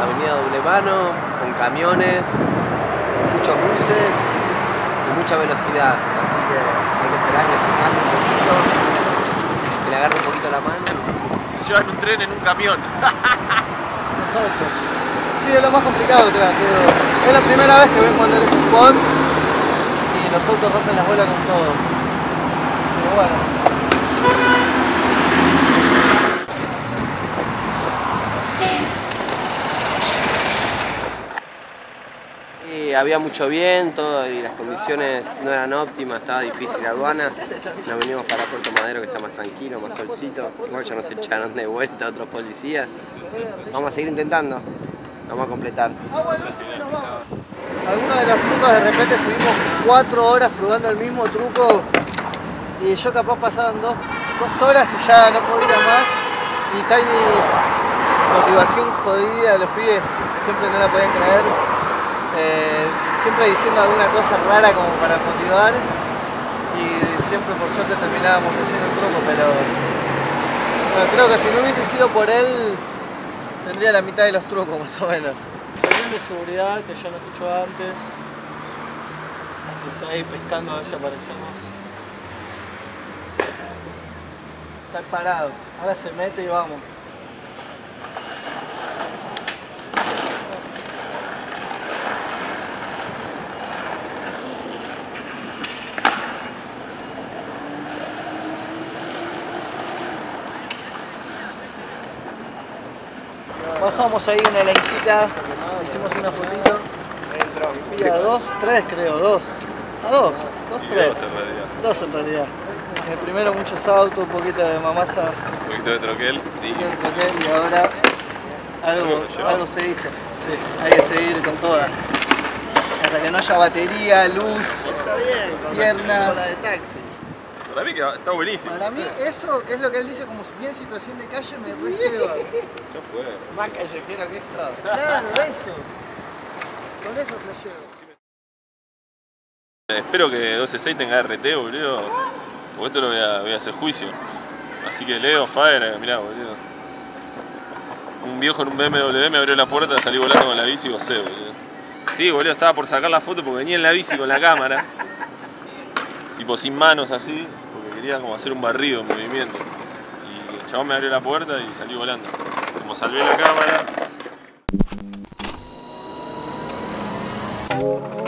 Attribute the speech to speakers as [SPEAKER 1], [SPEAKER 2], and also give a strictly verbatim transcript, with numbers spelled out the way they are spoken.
[SPEAKER 1] avenida Doble Mano, con camiones, muchos buses y mucha velocidad. Así que hay que esperar que se calme un poquito, que le agarre un poquito la mano.
[SPEAKER 2] Se llevan un tren en un camión.
[SPEAKER 3] Exacto. Sí, es lo más complicado, creo. Es la primera vez que vengo a andar en un spot y los autos rompen las bolas con todo. Pero bueno.
[SPEAKER 1] Y había mucho viento y las condiciones no eran óptimas, estaba difícil la aduana. Nos venimos para Puerto Madero, que está más tranquilo, más solcito. Igual ya nos echaron de vuelta otros policías. Vamos a seguir intentando. Vamos a completar.
[SPEAKER 3] Algunos de los trucos de repente estuvimos cuatro horas probando el mismo truco y yo capaz pasaban dos, dos horas y ya no podía más. Y Tiny, motivación jodida, los pibes siempre no la podían creer. Eh, siempre diciendo alguna cosa rara como para motivar y siempre por suerte terminábamos haciendo el truco, pero bueno, creo que si no hubiese sido por él tendría la mitad de los trucos más o menos. El de seguridad que ya nos he hecho antes, está ahí pescando a ver si aparecemos. Está parado, ahora se mete y vamos. Bajamos ahí una lancita, hicimos una fotito. Fui a dos, tres creo, dos. A dos, dos, tres.
[SPEAKER 2] Dos en realidad.
[SPEAKER 3] Dos en realidad. En el primero muchos autos, un poquito de mamasa.
[SPEAKER 2] Un poquito de troquel.
[SPEAKER 3] Y, troquel, y ahora algo, algo se dice. Sí, hay que seguir con todas. Hasta que no haya batería, luz,
[SPEAKER 1] Está bien,
[SPEAKER 3] piernas.
[SPEAKER 1] la de taxi.
[SPEAKER 2] Para mí que está buenísimo.
[SPEAKER 3] Para mí eso, que es lo que él dice como bien situación de calle, me reserva.
[SPEAKER 2] Ya fue.
[SPEAKER 1] Más callejero que esto.
[SPEAKER 3] Claro, eso. Con eso flasheo.
[SPEAKER 2] Espero que doce seis tenga R T, boludo. Porque esto lo voy a, voy a hacer juicio. Así que Leo, Fire, mirá, boludo. Un viejo en un B M W me abrió la puerta, salí volando con la bici y gocé, boludo. Sí, boludo, estaba por sacar la foto porque venía en la bici con la cámara. Tipo sin manos así, porque quería como hacer un barrido en movimiento. Y el chabón me abrió la puerta y salí volando. Como salvé la cámara.